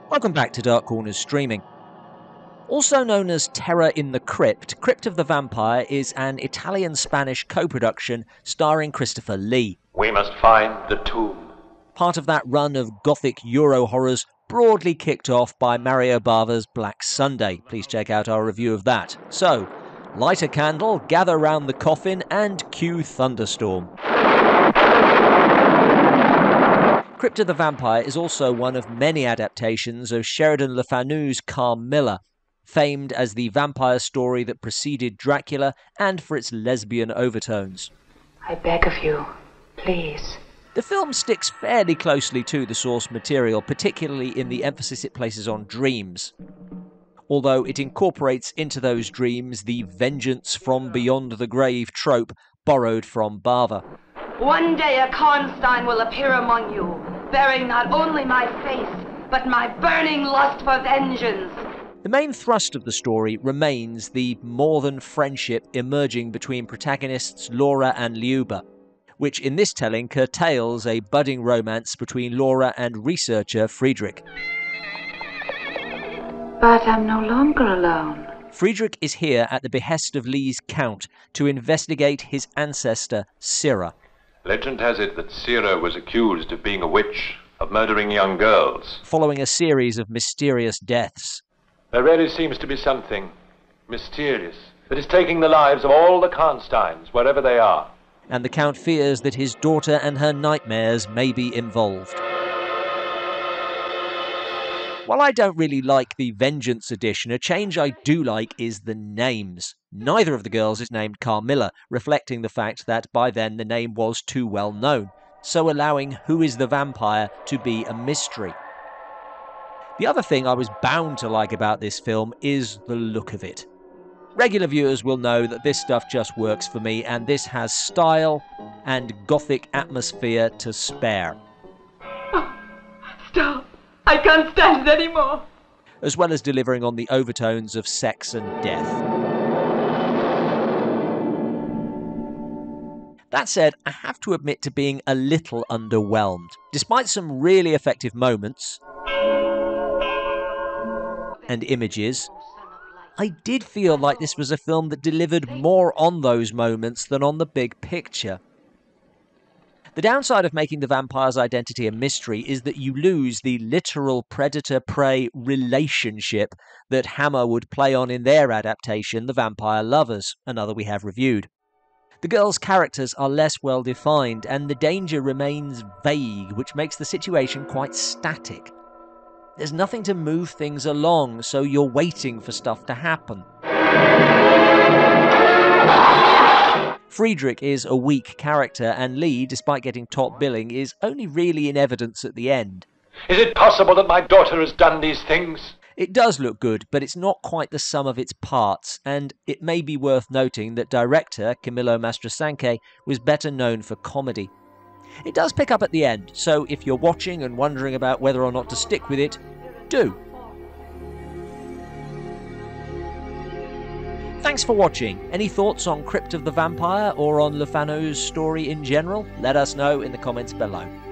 Welcome back to Dark Corners Streaming. Also known as Terror in the Crypt, Crypt of the Vampire is an Italian-Spanish co-production starring Christopher Lee. We must find the tomb. Part of that run of gothic Euro horrors broadly kicked off by Mario Bava's Black Sunday. Please check out our review of that. So, light a candle, gather round the coffin and cue Thunderstorm. Crypt of the Vampire is also one of many adaptations of Sheridan Le Fanu's Carmilla, famed as the vampire story that preceded Dracula and for its lesbian overtones. I beg of you, please. The film sticks fairly closely to the source material, particularly in the emphasis it places on dreams. Although it incorporates into those dreams the vengeance from beyond the grave trope borrowed from Bava. One day a Karnstein will appear among you, bearing not only my face, but my burning lust for vengeance. The main thrust of the story remains the more than friendship emerging between protagonists Laura and Liuba, which in this telling curtails a budding romance between Laura and researcher Friedrich. But I'm no longer alone. Friedrich is here at the behest of Lee's count to investigate his ancestor, Sira. Legend has it that Sira was accused of being a witch, of murdering young girls. Following a series of mysterious deaths. There really seems to be something mysterious that is taking the lives of all the Karnsteins, wherever they are. And the Count fears that his daughter and her nightmares may be involved. While I don't really like the Vengeance edition, a change I do like is the names. Neither of the girls is named Carmilla, reflecting the fact that by then the name was too well known, so allowing who is the vampire to be a mystery. The other thing I was bound to like about this film is the look of it. Regular viewers will know that this stuff just works for me, and this has style and gothic atmosphere to spare. Oh, stop! I can't stand it anymore! As well as delivering on the overtones of sex and death. That said, I have to admit to being a little underwhelmed. Despite some really effective moments and images, I did feel like this was a film that delivered more on those moments than on the big picture. The downside of making the vampire's identity a mystery is that you lose the literal predator-prey relationship that Hammer would play on in their adaptation, The Vampire Lovers, another we have reviewed. The girls' characters are less well defined, and the danger remains vague, which makes the situation quite static. There's nothing to move things along, so you're waiting for stuff to happen. Friedrich is a weak character, and Lee, despite getting top billing, is only really in evidence at the end. Is it possible that my daughter has done these things? It does look good, but it's not quite the sum of its parts, and it may be worth noting that director Camillo Mastrosanche was better known for comedy. It does pick up at the end, so if you're watching and wondering about whether or not to stick with it, do. Thanks for watching. Any thoughts on Crypt of the Vampire or on Le Fanu's story in general? Let us know in the comments below.